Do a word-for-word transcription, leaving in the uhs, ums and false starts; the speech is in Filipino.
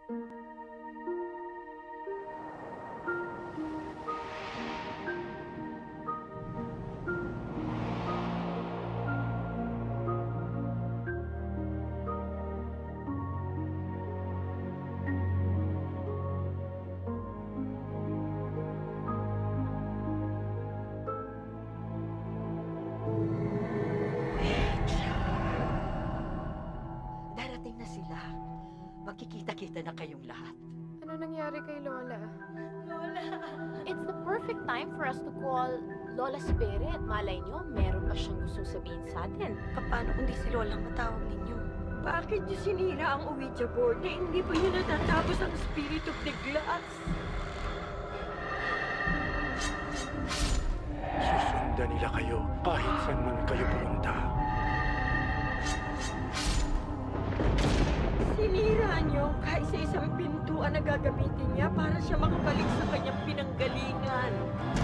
Magkikita-kita na kayong lahat. Ano nangyari kay Lola? Lola! It's the perfect time for us to call Lola Spirit. Malay nyo, meron pa siyang gustong sabihin sa atin. Paano kung di si Lola ang matawag ninyo? Bakit niyo sinira ang Ouija board na hindi pa niyo natatapos ang Spirit of the Glass? Susundan nila kayo kahit saan man kayo pumunta. Sinira niyo kahit sa isang pintuan na gagamitin niya para siya makabalik sa kanyang pinanggalingan.